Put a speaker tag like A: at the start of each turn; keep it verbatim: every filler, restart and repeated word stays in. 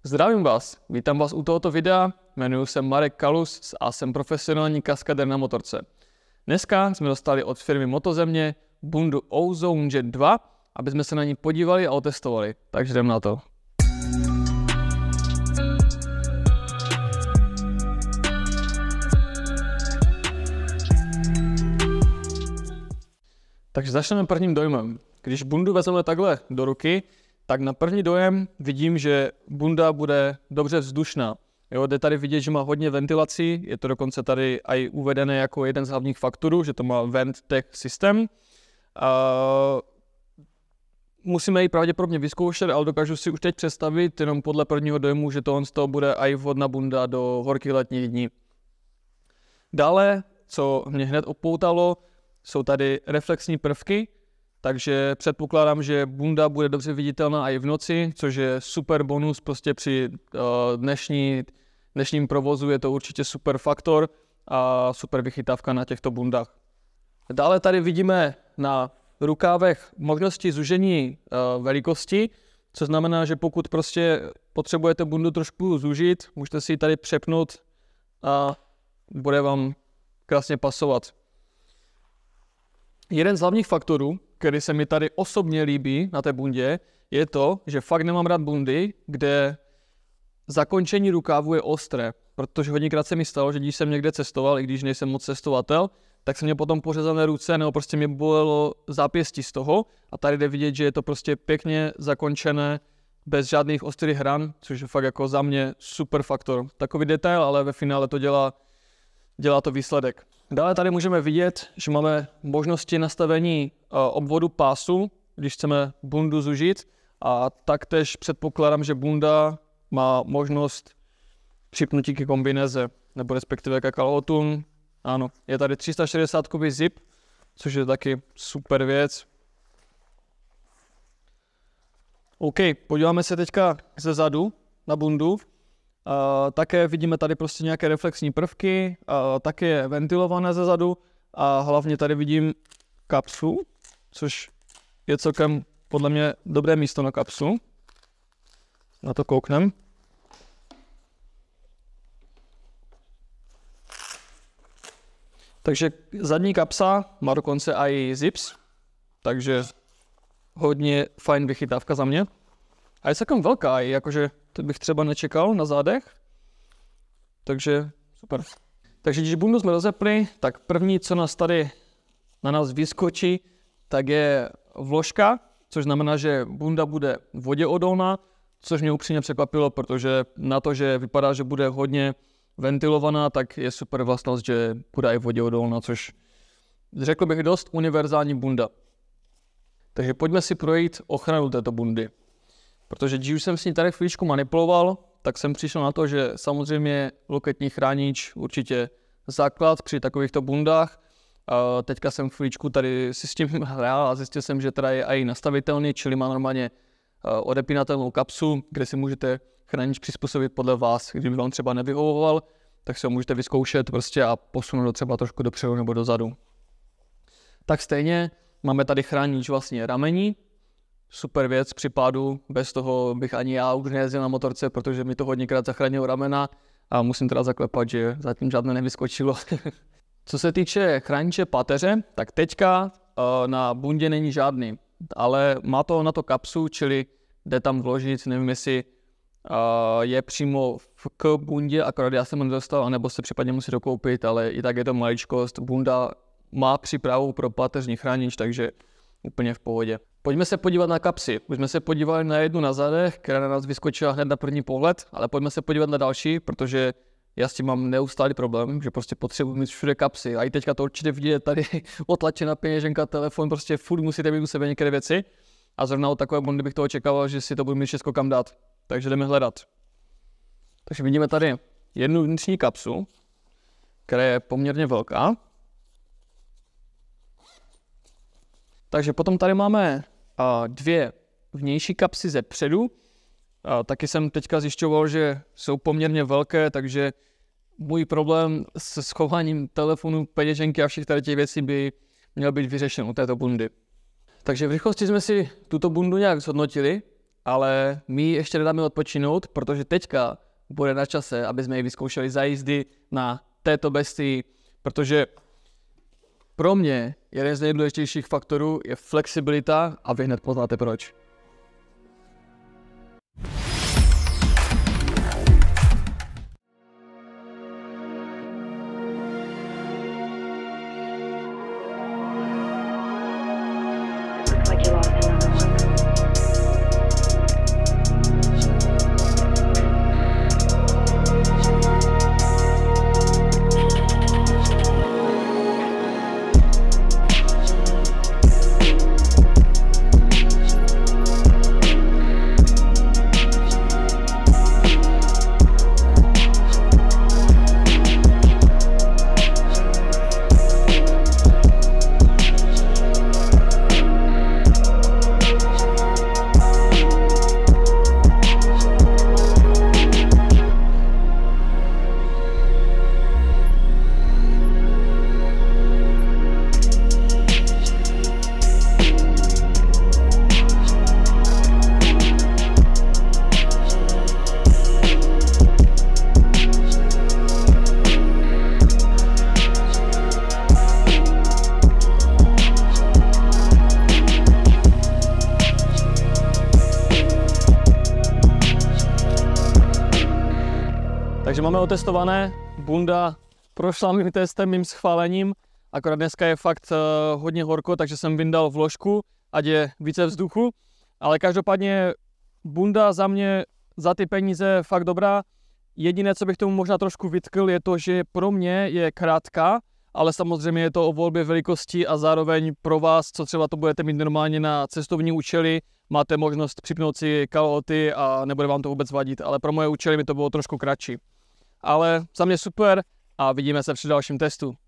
A: Zdravím vás, vítám vás u tohoto videa, jmenuji se Marek Kalus a jsem profesionální kaskadér na motorce. Dneska jsme dostali od firmy Motozemě bundu Ozone Jet dva, aby jsme se na ní podívali a otestovali, takže jdem na to. Takže začneme prvním dojmem. Když bundu vezmeme takhle do ruky, tak na první dojem vidím, že bunda bude dobře vzdušná. Jo, jde tady vidět, že má hodně ventilací, je to dokonce tady i uvedené jako jeden z hlavních faktorů, že to má VentTech systém. Uh, musíme ji pravděpodobně vyzkoušet, ale dokážu si už teď představit, jenom podle prvního dojmu, že to on z toho bude i vhodná bunda do horkých letních dní. Dále, co mě hned opoutalo, jsou tady reflexní prvky, takže předpokládám, že bunda bude dobře viditelná i v noci, což je super bonus, prostě při uh, dnešní, dnešním provozu je to určitě super faktor a super vychytávka na těchto bundách. Dále tady vidíme na rukávech možnosti zužení uh, velikosti, co znamená, že pokud prostě potřebujete bundu trošku zužit, můžete si ji tady přepnout a bude vám krásně pasovat. Jeden z hlavních faktorů, který se mi tady osobně líbí na té bundě, je to, že fakt nemám rád bundy, kde zakončení rukávu je ostré, protože hodněkrát se mi stalo, že když jsem někde cestoval, i když nejsem moc cestovatel, tak se mě potom pořezané ruce, nebo prostě mě bolelo zápěstí z toho a tady jde vidět, že je to prostě pěkně zakončené, bez žádných ostrých hran, což je fakt jako za mě super faktor. Takový detail, ale ve finále to dělá, dělá to výsledek. Dále tady můžeme vidět, že máme možnosti nastavení uh, obvodu pásu, když chceme bundu zužit, a taktéž předpokládám, že bunda má možnost připnutí ke kombinéze, nebo respektive ke kalhotům. Ano, je tady tři sta šedesát kový zip, což je taky super věc. OK, podíváme se teďka ze zadu na bundu. Uh, také vidíme tady prostě nějaké reflexní prvky, uh, také je ventilované ze zadu a hlavně tady vidím kapsu, což je celkem podle mě dobré místo na kapsu. Na to kouknem. Takže zadní kapsa má dokonce i zips, takže hodně fajn vychytávka za mě. A je celkem velká, jakože to bych třeba nečekal na zádech. Takže super. Takže když bundu jsme rozepli, tak první, co nás tady na nás vyskočí, tak je vložka, což znamená, že bunda bude voděodolná, což mě upřímně překvapilo, protože na to, že vypadá, že bude hodně ventilovaná, tak je super vlastnost, že bude i voděodolná, což řekl bych dost univerzální bunda. Takže pojďme si projít ochranu této bundy. Protože když už jsem s ní tady chvíličku manipuloval, tak jsem přišel na to, že samozřejmě loketní chránič určitě základ při takovýchto bundách. A teďka jsem chvíličku tady si s tím hrál a zjistil jsem, že teda je i nastavitelný, čili má normálně odepínatelnou kapsu, kde si můžete chránič přizpůsobit podle vás. Kdyby vám třeba nevyhovoval, tak si ho můžete vyzkoušet prostě a posunout třeba trošku dopředu nebo dozadu. Tak stejně máme tady chránič vlastně ramení. Super věc při pádu, bez toho bych ani já už nejezdil na motorce, protože mi to hodněkrát zachránilo ramena a musím teda zaklepat, že zatím žádné nevyskočilo. Co se týče chrániče páteře, tak teďka uh, na bundě není žádný, ale má to na to kapsu, čili jde tam vložit, nevím jestli uh, je přímo v k bundě, akorát já jsem ho nedostal, anebo se případně musí dokoupit, ale i tak je to maličkost. Bunda má přípravu pro páteřní chránič, takže úplně v pohodě. Pojďme se podívat na kapsy. Už jsme se podívali na jednu na zadech, která na nás vyskočila hned na první pohled, ale pojďme se podívat na další, protože já s tím mám neustálý problém, že prostě potřebuji mít všude kapsy. A i teďka to určitě vidět, tady otlačená peněženka, telefon, prostě furt musíte mít u sebe některé věci. A zrovna od takové bundy bych to očekával, že si to budu mít všechno kam dát. Takže jdeme hledat. Takže vidíme tady jednu vnitřní kapsu, která je poměrně velká. Takže potom tady máme a, dvě vnější kapsy ze předu. A, taky jsem teďka zjišťoval, že jsou poměrně velké, takže můj problém se schováním telefonu, peněženky a všech tady těch věcí by měl být vyřešen u této bundy. Takže v rychlosti jsme si tuto bundu nějak zhodnotili. ale my ještě nedáme odpočinout, protože teďka bude na čase, aby jsme ji vyzkoušeli za jízdy na této bestii, protože pro mě jeden z nejdůležitějších faktorů je flexibilita a vy hned poznáte proč. Takže máme otestované, bunda prošla mým testem, mým schválením, akorát dneska je fakt uh, hodně horko, takže jsem vyndal vložku, ať je více vzduchu, ale každopádně bunda za mě, za ty peníze fakt dobrá. Jediné, co bych tomu možná trošku vytkl, je to, že pro mě je krátká, ale samozřejmě je to o volbě velikosti a zároveň pro vás, co třeba to budete mít normálně na cestovní účely, máte možnost připnout si kalhoty a nebude vám to vůbec vadit, ale pro moje účely mi to bylo trošku kratší. Ale za mě super a vidíme se při dalším testu.